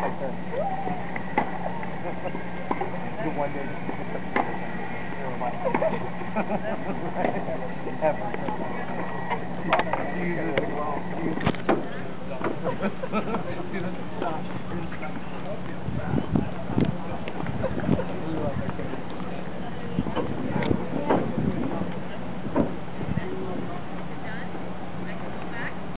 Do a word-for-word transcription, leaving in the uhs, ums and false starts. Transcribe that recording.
like this. The one day just to put the you're like ever. Use it well. Use it.